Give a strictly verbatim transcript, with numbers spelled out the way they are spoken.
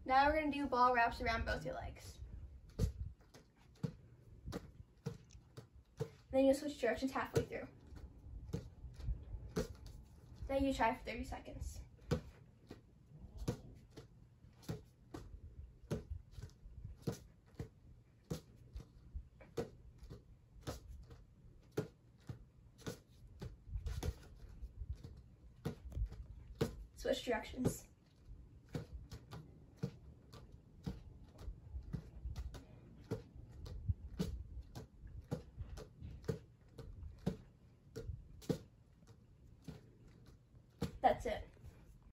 Now we're going to do ball wraps around both your legs. Then you'll switch directions halfway through. Then you try for thirty seconds. Switch directions. That's it.